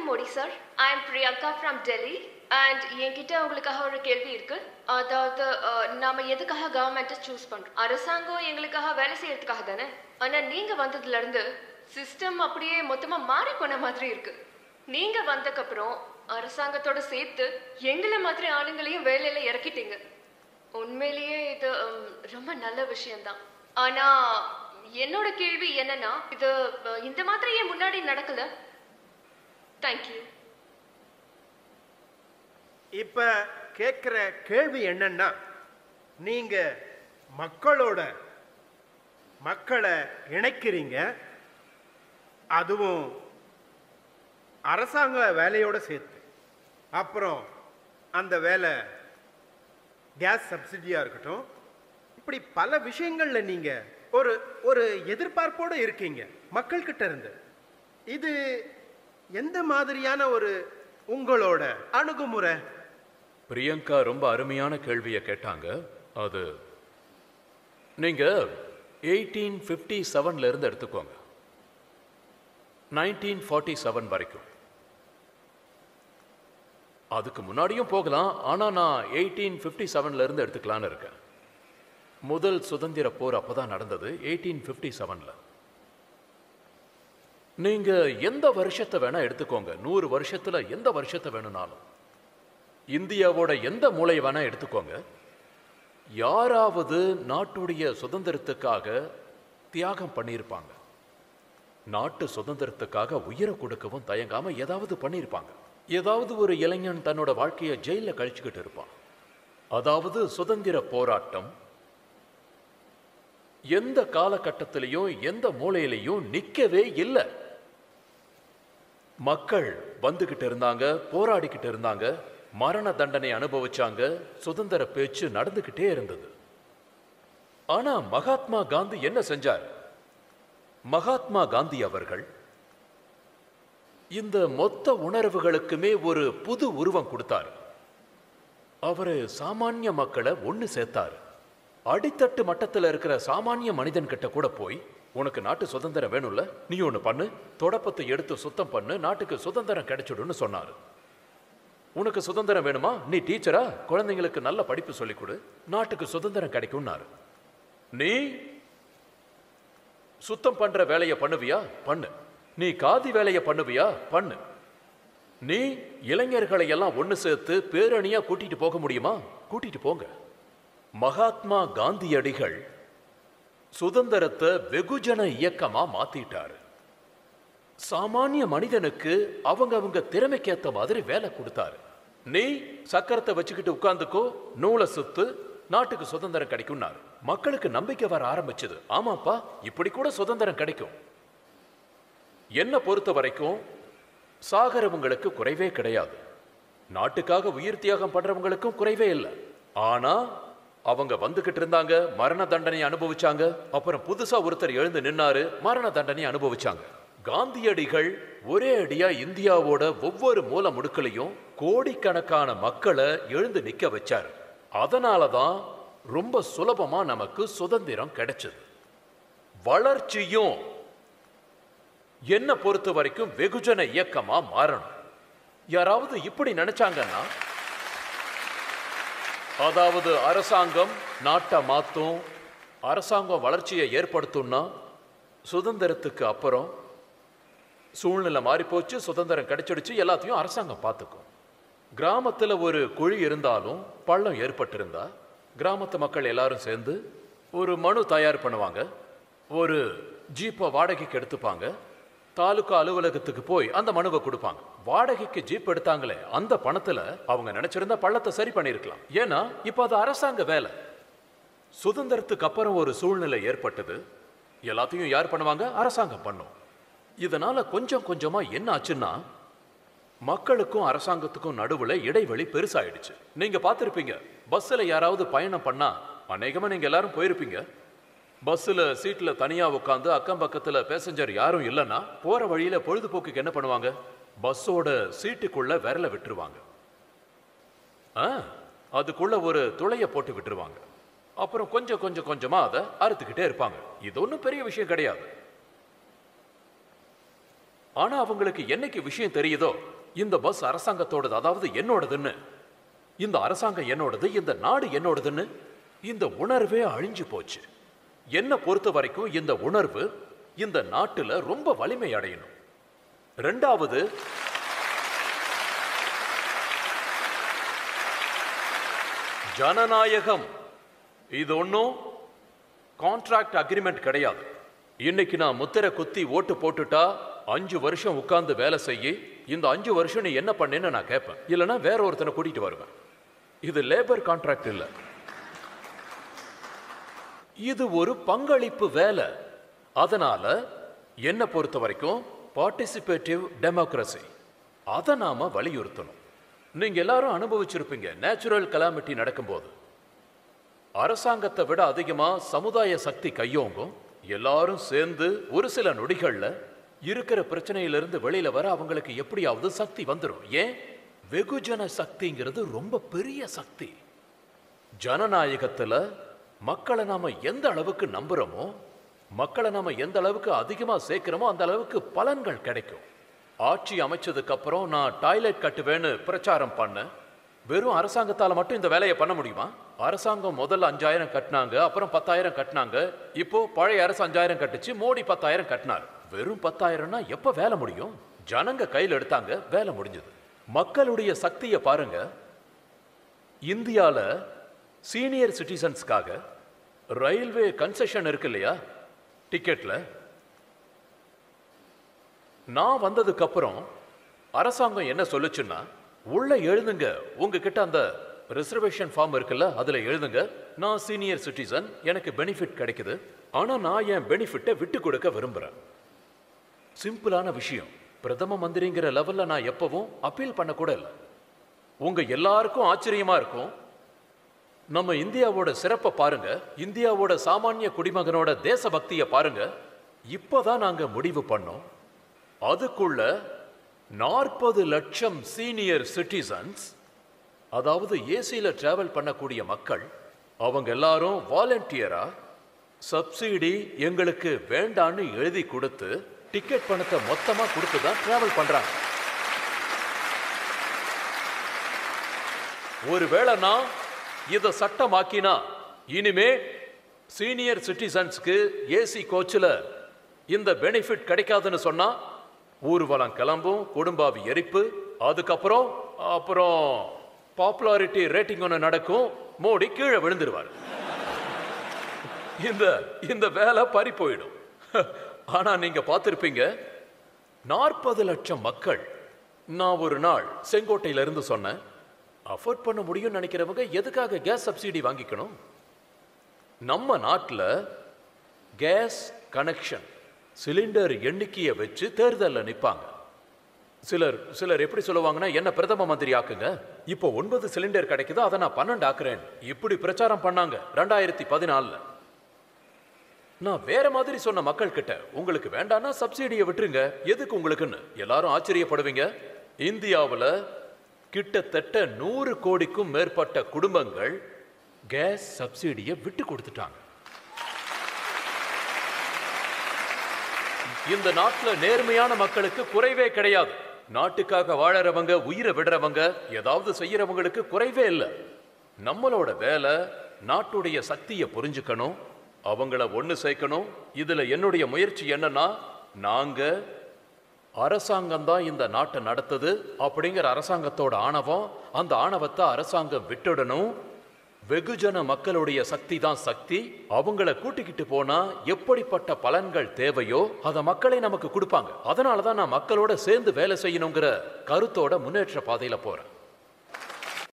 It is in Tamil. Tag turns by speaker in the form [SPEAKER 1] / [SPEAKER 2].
[SPEAKER 1] வணக்கம் Modi sir. I am Priyanka from Delhi and என்கிட்ட உங்களுக்காக ஒரு கேள்வி இருக்கு. அதாவது நாம எதுக்காக கவர்மெண்ட்டை சூஸ் பண்றோம்? அரசாங்கம் எங்களுக்காக வேலை செய்யறதுக்காக தானே. ஆனா நீங்க வந்ததுல இருந்து சிஸ்டம் அப்படியே மொத்தமா மாறி போன மாதிரி இருக்கு. நீங்க வந்ததுக்கப்புறம் அரசாங்கத்தோட சேர்த்து எங்களை மாதிரி ஆளுங்களையும் வேலையில இறக்கிட்டீங்க. உண்மையிலேயே இது ரொம்ப நல்ல விஷயம்தான். ஆனா என்னோட கேள்வி என்னன்னா, இது இந்த மாதிரி ஏன் முன்னாடி நடக்கல? தேங்க்யூ.
[SPEAKER 2] இப்ப கேட்கிற கேள்வி என்னன்னா, நீங்க மக்களை இணைக்கிறீங்க, அதுவும் அரசாங்க வேலையோட சேர்த்து. அப்புறம் அந்த வேலை கேஸ் சப்சிடியா இருக்கட்டும், இப்படி பல விஷயங்கள்ல நீங்க ஒரு ஒரு எதிர்பார்ப்போடு இருக்கீங்க மக்கள்கிட்ட இருந்து. இது எந்த மாதிரியான ஒரு உங்களோட அணுகுமுறை?
[SPEAKER 3] பிரியங்கா ரொம்ப அருமையான கேள்வியை கேட்டாங்க. அது நீங்க 1857 இருந்து எடுத்துக்கோங்க, 1947 வரைக்கும். அதுக்கு முன்னாடியும் போகலாம், ஆனா நான் 1857 இருந்து எடுத்துக்கலான்னு இருக்கேன். முதல் சுதந்திர போர் அப்பதான் நடந்தது, 1857. நீங்க எந்த வருஷத்தை வேணா எடுத்துக்கோங்க, 100 வருஷத்துல எந்த வருஷத்தை வேணும்னாலும், இந்தியாவோட எந்த மூலை வேணா எடுத்துக்கோங்க, யாராவது நாட்டுடைய சுதந்திரத்துக்காக தியாகம் பண்ணியிருப்பாங்க. நாட்டு சுதந்திரத்துக்காக உயிரை கொடுக்கவும் தயங்காம ஏதாவது பண்ணியிருப்பாங்க. ஏதாவது ஒரு இளைஞன் தன்னோட வாழ்க்கையை ஜெயில கழிச்சுக்கிட்டு இருப்பான். அதாவது சுதந்திர போராட்டம் எந்த காலகட்டத்திலையும் எந்த மூலையிலையும் நிக்கவே இல்லை. மக்கள் வந்துகிட்டு இருந்தாங்க, போராடிக்கிட்டு இருந்தாங்க, மரண தண்டனை அனுபவிச்சாங்க, சுதந்திர பேச்சு நடந்துகிட்டே இருந்தது. ஆனா மகாத்மா காந்தி என்ன செஞ்சார்? மகாத்மா காந்தி அவர்கள் இந்த மொத்த உணர்வுகளுக்குமே ஒரு புது உருவம் கொடுத்தார். அவரு சாமானிய மக்களை ஒன்னு சேர்த்தார். அடித்தட்டு மட்டத்தில் இருக்கிற சாமானிய மனிதன் கிட்ட கூட போய், உனக்கு நாட்டு சுதந்திரம் வேணும்ல, நீ ஒண்ணு பண்ணு, தொடப்பத்தை எடுத்து சுத்தம் பண்ணு, நாட்டுக்கு சுதந்திரம் கிடைச்சிடுன்னு சொன்னாரு. உனக்கு சுதந்திரம் வேணுமா? நீ டீச்சரா, குழந்தைங்களுக்கு நல்ல படிப்பு சொல்லிக் கொடு, நாட்டுக்கு சுதந்திரம் கிடைக்கும்னாரு. நீ சுத்தம் பண்ற வேலையை பண்ணுவியா? பண்ணு. நீ காதி வேலையை பண்ணுவியா? பண்ணு. நீ இளைஞர்களை எல்லாம் ஒன்னு சேர்த்து பேரணியா கூட்டிட்டு போக முடியுமா? கூட்டிட்டு போங்க. மகாத்மா காந்தியடிகள் சுதந்திரத்தை வெகுஜன இயக்கமா மாத்திட்டாரு. சாமானிய மனிதனுக்கு அவங்க திறமைக்கேத்த மாதிரி வேலை கொடுத்தாரு. நீ சக்கரத்தை வச்சுக்கிட்டு உட்கார்ந்துக்கோ, நூலை சுத்து, நாட்டுக்கு சுதந்திரம் கிடைக்கும்னாரு. மக்களுக்கு நம்பிக்கை வர ஆரம்பிச்சது. ஆமாப்பா, இப்படி கூட சுதந்திரம் கிடைக்கும். என்ன பொறுத்த வரைக்கும் சாகரவங்களுக்கு குறைவே கிடையாது, நாட்டுக்காக உயிர் தியாகம் பண்றவங்களுக்கும் குறைவே இல்லை. ஆனா அவங்க வந்துகிட்டு இருந்தாங்க, மரண தண்டனை அனுபவிச்சாங்க. அப்புறம் புதுசா ஒருத்தர் எழுந்து நின்னாரு, மரண தண்டனை அனுபவிச்சாங்க. காந்தியடிகள் ஒரே அடியா இந்தியாவோட ஒவ்வொரு மூல முடுக்கலையும் கோடிக்கணக்கான மக்களை எழுந்து நிக்க வச்சாரு. அதனாலதான் ரொம்ப சுலபமா நமக்கு சுதந்திரம் கிடைச்சது. வளர்ச்சியும் என்ன பொறுத்த வரைக்கும் வெகுஜன இயக்கமா மாறணும். யாராவது இப்படி நினைச்சாங்கன்னா, அதாவது அரசாங்கம் நாட்டை மாத்தும், அரசாங்கம் வளர்ச்சியை ஏற்படுத்தும்னா, சுதந்திரத்துக்கு அப்புறம் சூழ்நிலை மாறி போச்சு, சுதந்திரம் கிடைச்சிடுச்சு, எல்லாத்தையும் அரசாங்கம் பார்த்துக்கும். கிராமத்தில் ஒரு குழி இருந்தாலும் பள்ளம் ஏற்பட்டிருந்தா கிராமத்து மக்கள் எல்லாரும் சேர்ந்து ஒரு மனு தயார் பண்ணுவாங்க, ஒரு ஜீப்பை வாடகைக்கு எடுத்துப்பாங்க, தாலுகா அலுவலகத்துக்கு போய் அந்த மனுவை கொடுப்பாங்க. வாடகைக்கு ஜீப் எடுத்தாங்களே, அந்த பணத்துல அவங்க நினைச்சிருந்தா பள்ளத்தை சரி பண்ணிருக்கலாம். ஏன்னா இப்ப அது அரசாங்க வேலை. சுதந்திரத்துக்கு அப்புறம் ஒரு சூழ்நிலை ஏற்பட்டது, எல்லாத்தையும் யார் பண்ணுவாங்க? அரசாங்கம் பண்ணும். இதனால கொஞ்சம் கொஞ்சமா என்ன ஆச்சுன்னா, மக்களுக்கும் அரசாங்கத்துக்கும் நடுவுல இடைவெளி பெருசாயிடுச்சு. நீங்க பார்த்திருப்பீங்க, பஸ்ல யாராவது பயணம் பண்ணா, அநேகமா நீங்க எல்லாரும் போயிருப்பீங்க, பஸ்ஸில் சீட்டில் தனியாக உட்காந்து அக்கம் பக்கத்தில் பேசஞ்சர் யாரும் இல்லைன்னா போகிற வழியில் பொழுதுபோக்குக்கு என்ன பண்ணுவாங்க? பஸ்ஸோட சீட்டுக்குள்ள விரலை விட்டுருவாங்க, அதுக்குள்ள ஒரு துளையை போட்டு விட்டுருவாங்க. அப்புறம் கொஞ்சம் கொஞ்சம் கொஞ்சமாக அதை அறுத்துக்கிட்டே இருப்பாங்க. இது ஒன்றும் பெரிய விஷயம் கிடையாது. ஆனா அவங்களுக்கு என்னைக்கு விஷயம் தெரியுதோ இந்த பஸ் அரசாங்கத்தோடது, அதாவது என்னோடதுன்னு, இந்த அரசாங்கம் என்னோடது, இந்த நாடு என்னோடதுன்னு, இந்த உணர்வே அழிஞ்சு போச்சு. என்ன பொறுத்த வரைக்கும் இந்த உணர்வு இந்த நாட்டுல ரொம்ப வலிமை அடையணும். ரெண்டாவது, ஜனநாயகம். இது ஒன்றும் கான்ட்ராக்ட் அக்ரிமெண்ட் கிடையாது. இன்னைக்கு நான் முத்திரை குத்தி ஓட்டு போட்டுட்டா 5 வருஷம் உட்கார்ந்து வேலை செய்ய, இந்த 5 வருஷம் நீ என்ன பண்ணேன்னு நான் கேட்பேன். இல்லைன்னா வேற ஒருத்தனை கூட்டிட்டு வருவேன். இது லேபர் கான்ட்ராக்ட் இல்லை, இது ஒரு பங்களிப்பு வேலை. அதனால என்ன பொறுத்த வரைக்கும் பார்ட்டிசிபேட்டிவ் டெமோக்ரஸி, அதை நாம வலியுறுத்தணும். நீங்க எல்லாரும் அனுபவிச்சிருப்பீங்க, நேச்சுரல் கலாமிட்டி நடக்கும்போது அரசாங்கத்தை விட அதிகமா சமுதாய சக்தி கையோங்கும். எல்லாரும் சேர்ந்து ஒரு சில நொடிகள்ல இருக்கிற பிரச்சனையிலிருந்து வெளியில வர அவங்களுக்கு எப்படியாவது சக்தி வந்துடும். ஏன்? வெகுஜன சக்திங்கிறது ரொம்ப பெரிய சக்தி. ஜனநாயகத்துல மக்களை நாம எந்த அளவுக்கு நம்புறோமோ, மக்களை நாம எந்த அளவுக்கு அதிகமா சேர்க்கிறோமோ அந்த அளவுக்கு பலன்கள் கிடைக்கும். ஆட்சி அமைச்சதுக்கு அப்புறம் நான் டாய்லெட் கட்டுவேன்னு பிரச்சாரம் பண்ண, வெறும் அரசாங்கத்தால மட்டும் இந்த வேலையை பண்ண முடியுமா? அரசாங்கம் முதல்ல 5000 கட்டினாங்க, அப்புறம் 10000 கட்டினாங்க. இப்போ பழைய அரசு 5000 கட்டுச்சு, மோடி 10000 கட்டினார். வெறும் 10000னா எப்ப வேலை முடியும்? ஜனங்க கையில் எடுத்தாங்க, வேலை முடிஞ்சது. மக்களுடைய சக்தியை பாருங்க. இந்தியால சீனியர் சிட்டிசன்ஸ்க்காக ரயில்வே கன்செஷன் இருக்கு இல்லையா, டிக்கெட்ல. நான் வந்ததுக்கு அப்புறம் அரசாங்கம் என்ன சொல்லுச்சுன்னா, உள்ள எழுதுங்க, உங்ககிட்ட அந்த ரிசர்வேஷன் ஃபார்ம் இருக்குல்ல, அதுல எழுதுங்க, நான் சீனியர் சிட்டிசன், எனக்கு பெனிஃபிட் கிடைக்குது, ஆனா நான் என் பெனிஃபிட்டை விட்டு கொடுக்க விரும்புறேன். சிம்பிளான விஷயம். பிரதம மந்திரிங்கிற லெவல்ல நான் எப்பவும் அப்பீல் பண்ண கூட இல்லை. உங்க எல்லாருக்கும் ஆச்சரியமா இருக்கும், நம்ம இந்தியாவோட சிறப்பை பாருங்க, இந்தியாவோட சாமானிய குடிமகனோட தேசபக்தியை பாருங்க. இப்பதான் நாங்க முடிவு பண்ணோம், அதுக்குள்ள 40 லட்சம் சீனியர் சிட்டிசன்ஸ், அதாவது ஏசியில டிராவல் பண்ணக்கூடிய மக்கள், அவங்க எல்லாரும் வாலண்டியரா சப்சிடி எங்களுக்கு வேண்டான்னு எழுதி கொடுத்து டிக்கெட் பணத்தை மொத்தமா கொடுத்து தான் டிராவல் பண்றாங்க. ஒருவேளை நான் இதை சட்டமாக்கினா இனிமே சீனியர் சிட்டிசன்ஸ்க்கு ஏசி கோச்சில் இந்த பெனிஃபிட் கிடைக்காதுன்னு சொன்னா ஊர்வலம் கிளம்பும், குடும்பாவி எரிப்பு, அதுக்கப்புறம் பாப்புலாரிட்டி ரேட்டிங் ஒன்று நடக்கும், மோடி கீழே விழுந்துருவார். இந்த வேலை பறி போயிடும். ஆனா நீங்க பார்த்திருப்பீங்க, 40 லட்சம் மக்கள். நான் ஒரு நாள் செங்கோட்டையில இருந்து சொன்னேன், அஃபோர்ட் பண்ண முடியும்னு நினைக்கிறவங்க எதுக்காக கேஸ் சப்சிடி வாங்கிக்கணும்? நம்ம நாட்டில் கேஸ் கனெக்ஷன் சிலிண்டர் எண்ணிக்கையை வச்சு தேர்தலில் நிற்பாங்க. சிலர் எப்படி சொல்லுவாங்கன்னா, என்ன பிரதம மந்திரி ஆக்குங்க, இப்போ 9 சிலிண்டர் கிடைக்குதோ அதை நான் 12 ஆக்குறேன், இப்படி பிரச்சாரம் பண்ணாங்க 2014. நான் வேற மாதிரி சொன்ன மக்கள் கிட்ட, உங்களுக்கு வேண்டாம்னா சப்சிடியை விட்டுருங்க, எதுக்கு உங்களுக்குன்னு. எல்லாரும் ஆச்சரியப்படுவீங்க, இந்தியாவில் கிட்டத்தட்ட 100 கோடிக்கும் மேற்பட்ட குடும்பங்கள் கேஸ் சப்சிடியை விட்டு கொடுத்துட்டாங்க. இந்த நாட்டில் நேர்மையான மக்களுக்கு குறைவே கிடையாது. நாட்டுக்காக வாழறவங்க, உயிரை விடுறவங்க, ஏதாவது செய்யறவங்களுக்கு குறைவே இல்லை. நம்மளோட வேலை நாட்டுடைய சக்தியை புரிஞ்சுக்கணும், அவங்கள ஒன்று சேர்க்கணும். இதுல என்னுடைய முயற்சி என்னன்னா, நாங்க அரசாங்கம் தான் இந்த நாட்டை நடத்துது அப்படிங்கிற அரசாங்கத்தோட ஆணவம், அந்த ஆணவத்தை அரசாங்கம் விட்டுடணும். வெகுஜன மக்களுடைய சக்தி தான் சக்தி. அவங்கள கூட்டிக்கிட்டு போனா எப்படிப்பட்ட பலன்கள் தேவையோ அதை மக்களே நமக்கு கொடுப்பாங்க. அதனாலதான் நான் மக்களோட சேர்ந்து வேலை செய்யணுங்கிற கருத்தோட முன்னேற்ற பாதையில போறேன்.